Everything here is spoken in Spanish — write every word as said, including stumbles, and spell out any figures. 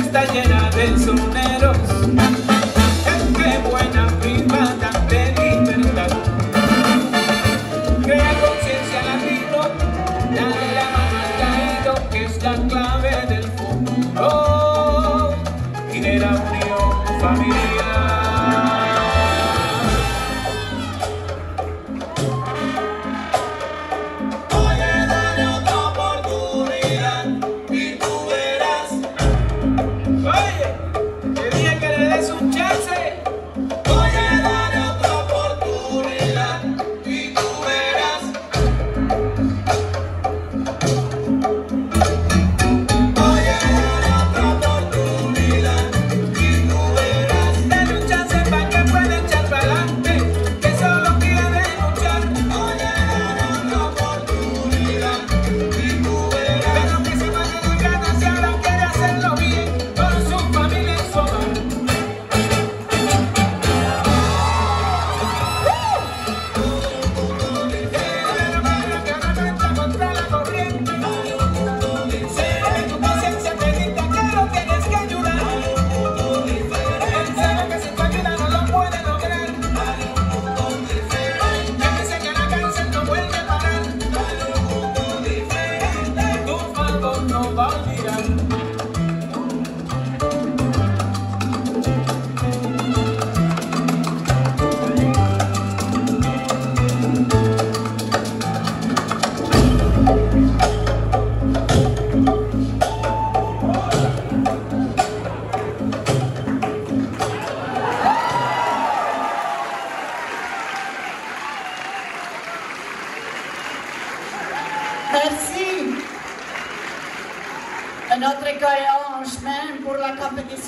está llena de soneros. Gente buena, privada de libertad. Crea conciencia latino, dale la mano al caído, que es la clave del futuro y de la unión familiar. Merci à notre école Orange pour la compétition.